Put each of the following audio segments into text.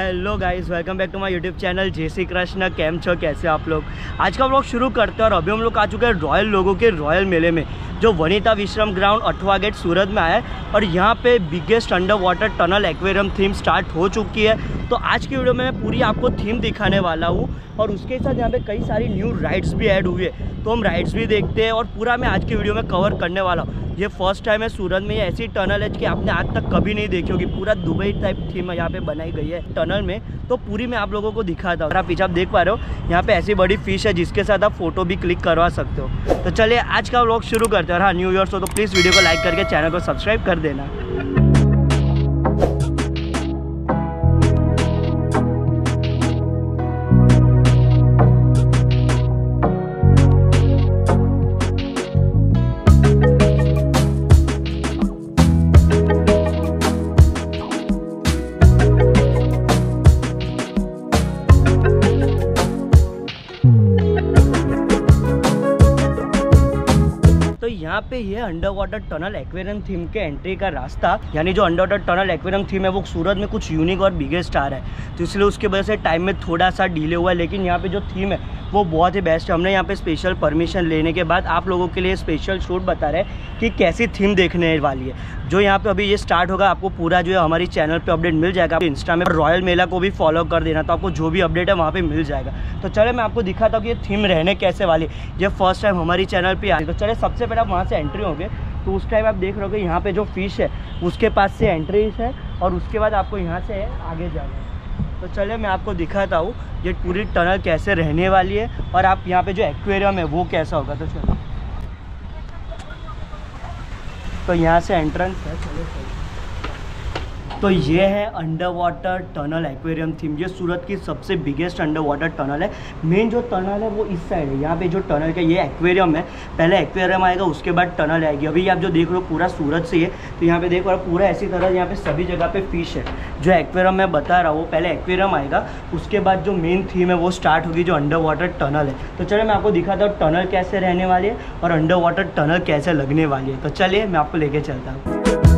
Hello guys, welcome back to my YouTube channel. जय Shri Krishna. Cam छो, कैसे आप लोग। आज का व्लॉग शुरू करते हैं और अभी हम लोग आ चुके हैं रॉयल लोगों के रॉयल मेले में, जो वनिता विश्राम ग्राउंड 8वां गेट सूरत में आया है। और यहाँ पे biggest under water tunnel aquarium theme start हो चुकी है। तो आज की वीडियो में मैं पूरी आपको थीम दिखाने वाला हूँ और उसके साथ यहाँ पे कई सारी न्यू राइड्स भी ऐड हुई है, तो हम राइड्स भी देखते हैं और पूरा मैं आज की वीडियो में कवर करने वाला हूँ। ये फर्स्ट टाइम है सूरत में ये ऐसी टनल है कि आपने आज तक कभी नहीं देखी होगी। पूरा दुबई टाइप थीम यहाँ पे बनाई गई है टनल में, तो पूरी मैं आप लोगों को दिखाता हूँ। आप पीछे आप देख पा रहे हो, यहाँ पे ऐसी बड़ी फिश है जिसके साथ आप फोटो भी क्लिक करवा सकते हो। तो चलिए आज का व्लॉग शुरू करते हैं। और हाँ, न्यू ईयर हो तो प्लीज़ वीडियो को लाइक करके चैनल को सब्सक्राइब कर देना। यहाँ पे ये under water tunnel aquarium theme के एंट्री का रास्ता, यानी जो under water tunnel aquarium theme है वो सूरत में कुछ यूनिक और बिगेस्ट आ रहा है, तो इसलिए उसकी वजह से टाइम में थोड़ा सा डिले हुआ है। लेकिन यहाँ पे जो थीम है वो बहुत ही बेस्ट है। हमने यहाँ पे स्पेशल परमिशन लेने के बाद आप लोगों के लिए स्पेशल शूट बता रहे हैं कि कैसी थीम देखने वाली है। जो यहाँ पे अभी ये स्टार्ट होगा, आपको पूरा जो है हमारी चैनल पे अपडेट मिल जाएगा। इंस्टा में रॉयल मेला को भी फॉलो कर देना, तो आपको जो भी अपडेट है वहाँ पे मिल जाएगा। तो चले मैं आपको दिखाता हूँ कि ये थीम रहने कैसे वाली है। ये फर्स्ट टाइम हमारी चैनल पर आई, तो चले सबसे पहले आप वहाँ से एंट्री होंगे तो उस टाइम आप देख रहे हो कि यहाँ पे जो फिश है उसके पास से एंट्री है और उसके बाद आपको यहाँ से आगे जाना है। तो चलिए मैं आपको दिखाता हूँ ये पूरी टनल कैसे रहने वाली है और आप यहाँ पे जो एक्वेरियम है वो कैसा होगा। तो चलो, तो यहाँ से एंट्रेंस है। चलो तो ये है under water tunnel aquarium theme. ये सूरत की सबसे बिगेस्ट अंडर वाटर टनल है। मेन जो टनल है वो इस साइड है। यहाँ पे जो टनल का ये एक्वेरियम है, पहले एक्वेरियम आएगा उसके बाद टनल आएगी। अभी आप जो देख रहे हो पूरा सूरत से है, तो यहाँ पे देखो पूरा ऐसी तरह यहाँ पे सभी जगह पे फिश है। जो एक्वेरियम मैं बता रहा हूँ, पहले एक्वेरियम आएगा उसके बाद जो मेन थीम है वो स्टार्ट होगी, जो अंडर वाटर टनल है। तो चलिए मैं आपको दिखाता हूँ टनल कैसे रहने वाली है और अंडर वाटर टनल कैसे लगने वाली है। तो चलिए मैं आपको लेके चलता हूँ।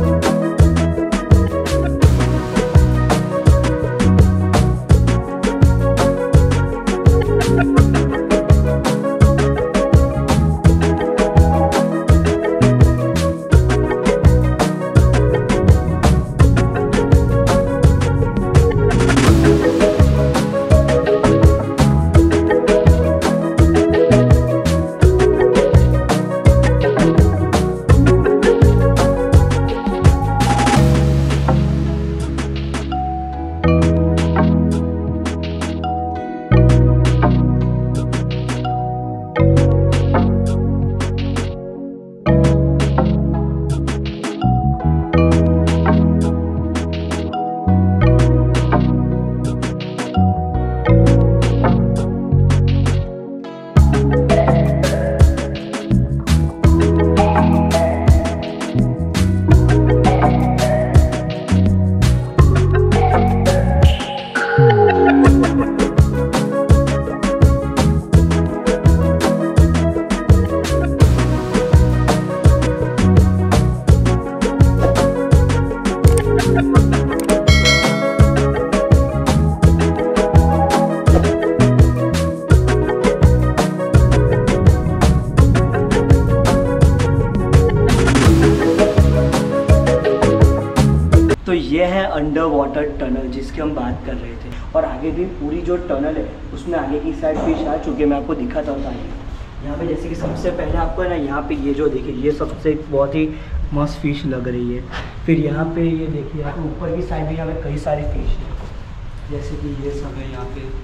तो ये है अंडर वाटर टनल जिसकी हम बात कर रहे थे। और आगे भी पूरी जो टनल है उसमें आगे की साइड फिश आ चुके हैं। मैं आपको दिखाता हूँ आगे। यहाँ पे जैसे कि सबसे पहले आपको है ना, यहाँ पे ये जो देखिए ये सबसे बहुत ही मस्त फिश लग रही है। फिर यहाँ पे ये देखिए यहाँ पे ऊपर की साइड भी यहाँ पे कई सारी फिश है, जैसे कि ये सब है यहाँ पे।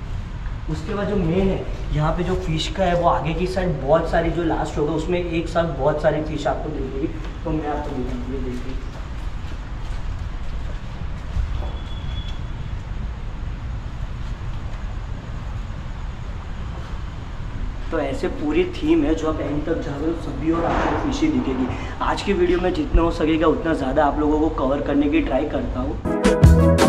उसके बाद जो मेन है यहाँ पे जो फिश का है वो आगे की साइड बहुत सारी, जो लास्ट होगा उसमें एक साथ बहुत सारी फिश आपको दिखेगी। तो मैं आपको दिखाऊँगी, देखिए तो ऐसे पूरी थीम है। जो आप एंड तक जाओगे तो सभी और आपको फिशी दिखेगी। आज की वीडियो में जितना हो सकेगा उतना ज़्यादा आप लोगों को कवर करने की ट्राई करता हूँ।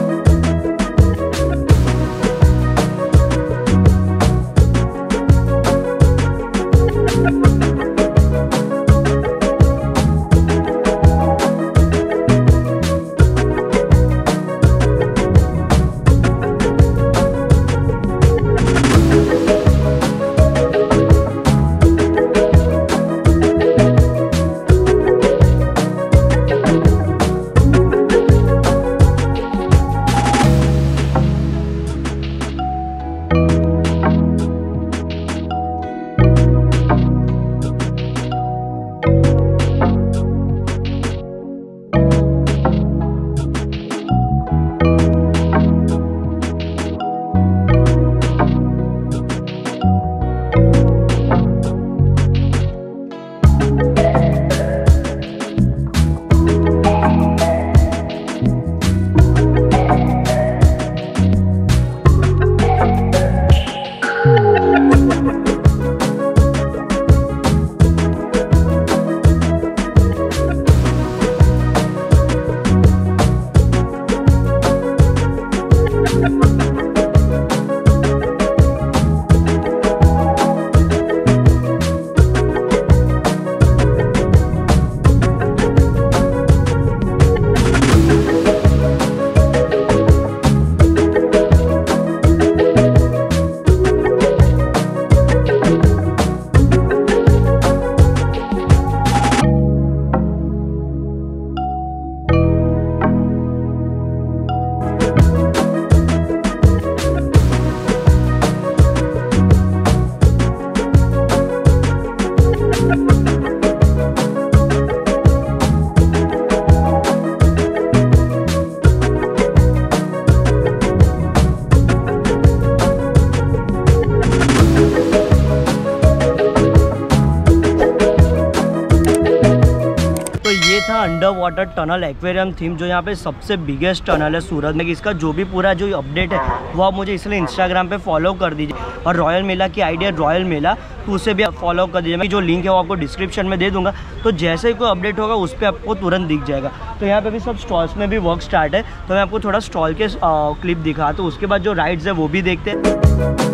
वाटर टनल एक्वेरियम थीम, जो यहाँ पे सबसे बिगेस्ट टनल है सूरत में। इसका जो भी पूरा जो अपडेट है वो आप मुझे इसलिए इंस्टाग्राम पे फॉलो कर दीजिए, और रॉयल मेला की आइडिया रॉयल मेला, तो उसे भी आप फॉलो कर दीजिए। मैं जो लिंक है वो आपको डिस्क्रिप्शन में दे दूंगा, तो जैसे ही कोई अपडेट होगा उस पर आपको तुरंत दिख जाएगा। तो यहाँ पे भी सब स्टॉल्स में भी वर्क स्टार्ट है, तो मैं आपको थोड़ा स्टॉल के क्लिप दिखा, तो उसके बाद जो राइड्स है वो भी देखते हैं।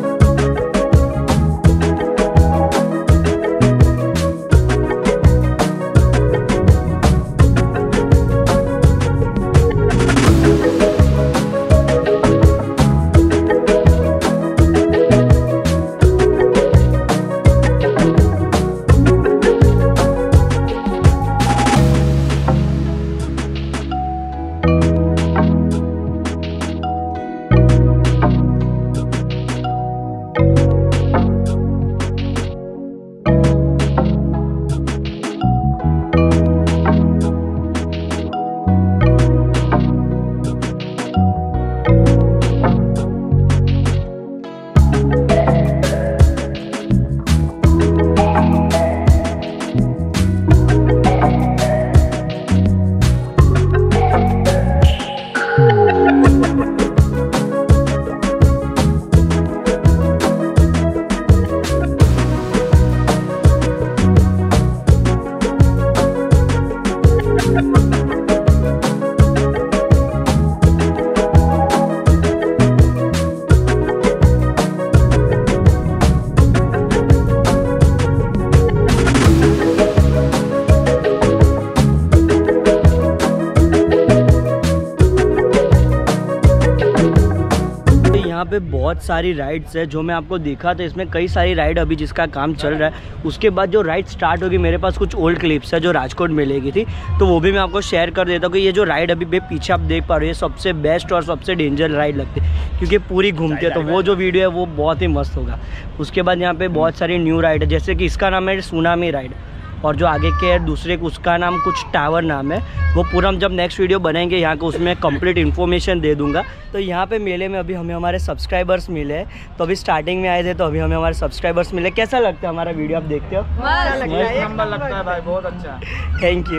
यहाँ पे बहुत सारी राइड्स है जो मैं आपको दिखा था, इसमें कई सारी राइड अभी जिसका काम चल रहा है। उसके बाद जो राइड स्टार्ट होगी, मेरे पास कुछ ओल्ड क्लिप्स है जो राजकोट में लेगी थी, तो वो भी मैं आपको शेयर कर देता हूँ कि ये जो राइड अभी पीछे आप देख पा रहे हो, ये सबसे बेस्ट और सबसे डेंजर राइड लगती है क्योंकि पूरी घूमती है। तो वो जो वीडियो है वो बहुत ही मस्त होगा। उसके बाद यहाँ पे बहुत सारी न्यू राइड है, जैसे कि इसका नाम है सुनामी राइड, और जो आगे के दूसरे उसका नाम कुछ टावर नाम है। वो पूरा हम जब नेक्स्ट वीडियो बनाएंगे यहाँ को उसमें कंप्लीट इन्फॉर्मेशन दे दूंगा। तो यहाँ पे मेले में अभी हमें हमारे सब्सक्राइबर्स मिले हैं, तो अभी स्टार्टिंग में आए थे, तो अभी हमें हमारे सब्सक्राइबर्स मिले। कैसा लगता है हमारा वीडियो, आप देखते हो? नंबर लगता है भाई, बहुत अच्छा। Thank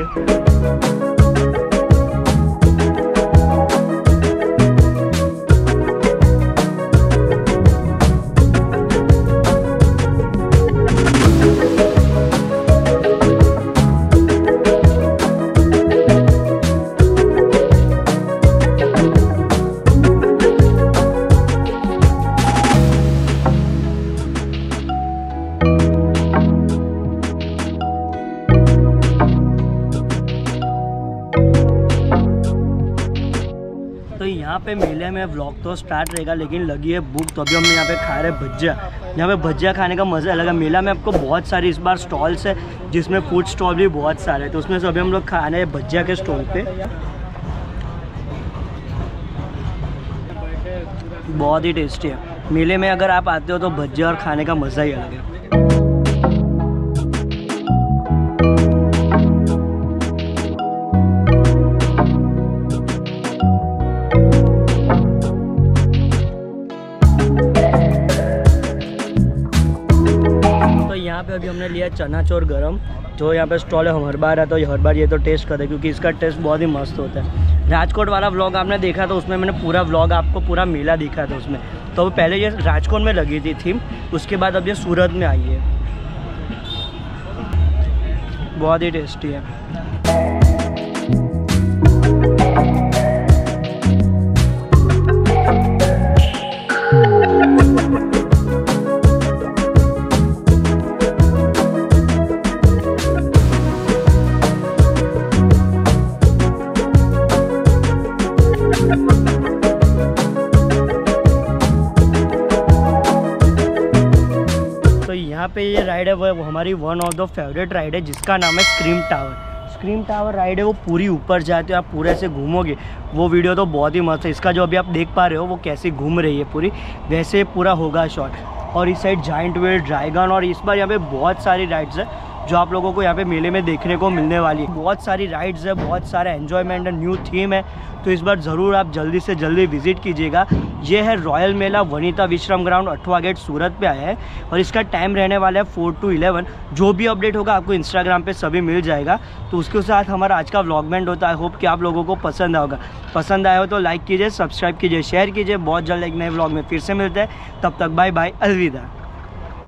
you. तो यहाँ पे मेले में व्लॉग तो स्टार्ट रहेगा, लेकिन लगी है भूख, तो अभी हम यहाँ पे खा रहे हैं भजिया। यहाँ पे भजिया खाने का मज़ा अलग है। मेला में आपको बहुत सारी इस बार स्टॉल्स है, जिसमें फूड स्टॉल भी बहुत सारे हैं, तो उसमें से अभी हम लोग खाने हैं भजिया के स्टॉल पे। बहुत ही टेस्टी है। मेले में अगर आप आते हो तो भजिया और खाने का मज़ा ही अलग है। यहाँ पे अभी हमने लिया चना चोर गरम, जो यहाँ पे स्टॉल है, हम हर बार आता है, हर बार ये तो टेस्ट करते हैं क्योंकि इसका टेस्ट बहुत ही मस्त होता है। राजकोट वाला व्लॉग आपने देखा था, उसमें मैंने पूरा व्लॉग आपको पूरा मेला दिखा था उसमें। तो पहले ये राजकोट में लगी थी थीम, उसके बाद अब ये सूरत में आई है। बहुत ही टेस्टी है। यहाँ पे ये राइड है वो हमारी one of the favourite ride है, जिसका नाम है scream tower. Scream tower ride है, वो पूरी ऊपर जाते हो, आप पूरे से घूमोगे। वो वीडियो तो बहुत ही मस्त है। इसका जो अभी आप देख पा रहे हो वो कैसे घूम रही है पूरी, वैसे पूरा होगा शॉट। और इस साइड जाइंट व्हील, ड्रैगन, और इस बार यहाँ पे बहुत सारी राइड्स है। जो आप लोगों को यहाँ पे मेले में देखने को मिलने वाली है। बहुत सारी राइड्स है, बहुत सारा एन्जॉयमेंट है, न्यू थीम है, तो इस बार ज़रूर आप जल्दी से जल्दी विजिट कीजिएगा। ये है रॉयल मेला वनीता विश्राम ग्राउंड अठवा गेट सूरत पे आया है और इसका टाइम रहने वाला है 4 to 11। जो भी अपडेट होगा आपको इंस्टाग्राम पे सभी मिल जाएगा। तो उसके साथ हमारा आज का व्लॉगमेंट होता है। होप कि आप लोगों को पसंद आया हो तो लाइक कीजिए, सब्सक्राइब कीजिए, शेयर कीजिए। बहुत जल्द एक नए व्लॉग में फिर से मिलते हैं, तब तक बाय बाय, अलविदा।